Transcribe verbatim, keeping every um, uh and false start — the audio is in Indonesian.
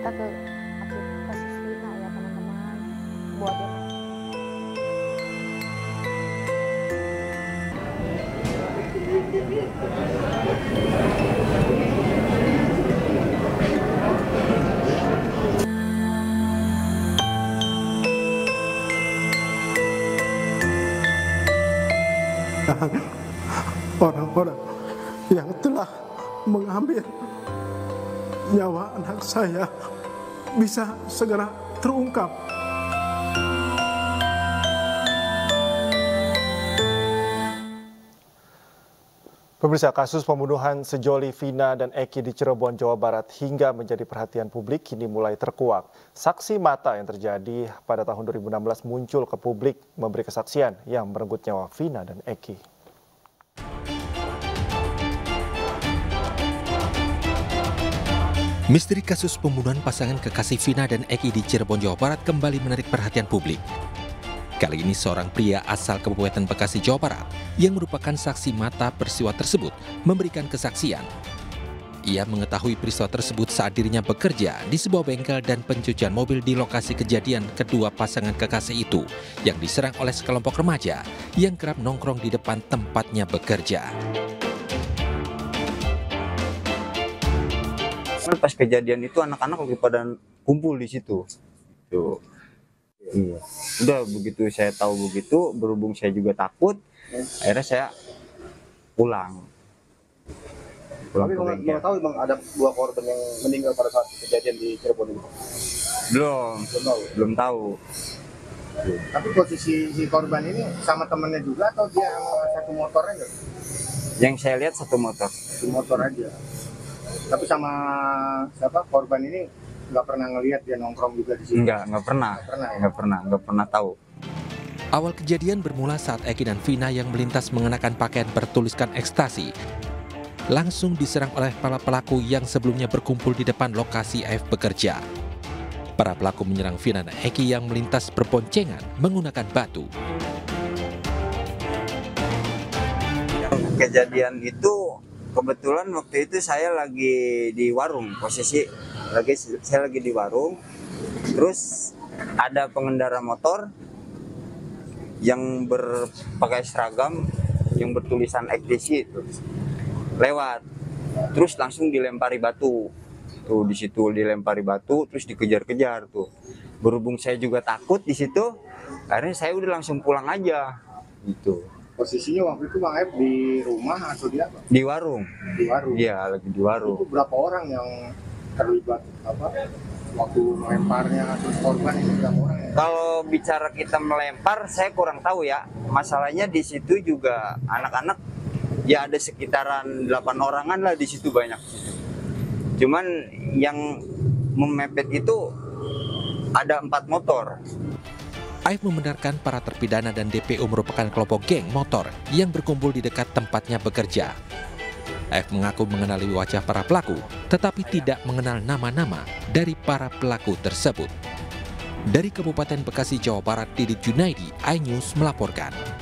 minta ke aplikasi Vina ya teman-teman, buat dia. Orang-orang yang telah mengambil nyawa anak saya bisa segera terungkap. Pemirsa, kasus pembunuhan sejoli Vina dan Eki di Cirebon, Jawa Barat hingga menjadi perhatian publik kini mulai terkuak. Saksi mata yang terjadi pada tahun dua ribu enam belas muncul ke publik memberi kesaksian yang merenggut nyawa Vina dan Eki. Misteri kasus pembunuhan pasangan kekasih Vina dan Eki di Cirebon, Jawa Barat kembali menarik perhatian publik. Kali ini seorang pria asal Kabupaten Bekasi, Jawa Barat yang merupakan saksi mata peristiwa tersebut memberikan kesaksian. Ia mengetahui peristiwa tersebut saat dirinya bekerja di sebuah bengkel dan pencucian mobil di lokasi kejadian kedua pasangan kekasih itu yang diserang oleh sekelompok remaja yang kerap nongkrong di depan tempatnya bekerja. Pas kejadian itu anak-anak lagi pada kumpul di situ. Tuh. Iya. Udah begitu saya tahu begitu, berhubung saya juga takut, akhirnya saya pulang. Pulang Tapi mau tahu memang ada dua korban yang meninggal pada saat kejadian di Cirebon itu? Belum, belum tahu. Belum tahu. Tapi posisi si korban ini sama temennya juga atau dia satu motor aja? Yang saya lihat satu motor. Satu motor aja. Tapi sama siapa korban ini nggak pernah ngelihat dia nongkrong juga di sini? Enggak, nggak pernah. Nggak pernah, ya? Nggak pernah, nggak pernah tahu. Awal kejadian bermula saat Eki dan Vina yang melintas mengenakan pakaian bertuliskan ekstasi langsung diserang oleh para pelaku yang sebelumnya berkumpul di depan lokasi A F bekerja. Para pelaku menyerang Vina dan Eki yang melintas berboncengan menggunakan batu. Kejadian itu kebetulan waktu itu saya lagi di warung, posisi lagi saya lagi di warung, terus ada pengendara motor yang berpakai seragam yang bertulisan ekstasi itu lewat, terus langsung dilempari batu, tuh di situ dilempari batu, terus dikejar-kejar tuh. Berhubung saya juga takut di situ, akhirnya saya udah langsung pulang aja, gitu. Posisinya waktu itu Bang F di rumah atau di apa? Di warung. Di warung. Iya, lagi di warung. Itu berapa orang yang terlibat apa? Waktu melemparnya terus korban ini berapa orang? Ya? Kalau bicara kita melempar, saya kurang tahu ya. Masalahnya di situ juga anak-anak ya ada sekitaran delapan orangan lah di situ banyak. Cuman yang memepet itu ada empat motor. A F membenarkan para terpidana dan D P O merupakan kelompok geng motor yang berkumpul di dekat tempatnya bekerja. A F mengaku mengenali wajah para pelaku, tetapi tidak mengenal nama-nama dari para pelaku tersebut. Dari Kabupaten Bekasi, Jawa Barat, Didit Junaidi, iNews melaporkan.